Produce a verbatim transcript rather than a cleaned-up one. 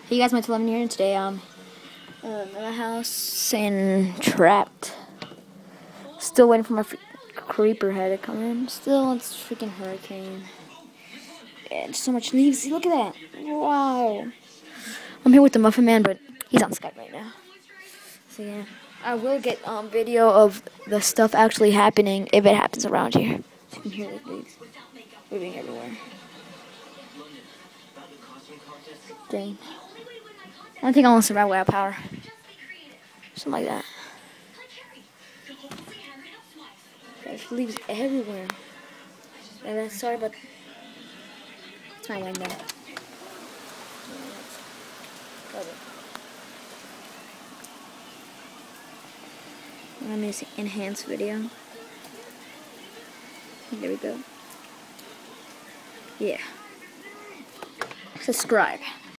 Hey guys, my eleven here, and today um, um in my house and trapped. Still waiting for my creeper head to come in. Still, it's freaking hurricane. And so much leaves. Look at that! Wow. I'm here with the Muffin Man, but he's on Skype right now. So yeah, I will get um video of the stuff actually happening if it happens around here. You can hear the leaves moving everywhere. Dang. I don't think I want to survive without power. Something like that. There's leaves everywhere. And then, sorry, but it's my window. Let me see, enhance video. There we go. Yeah. Subscribe.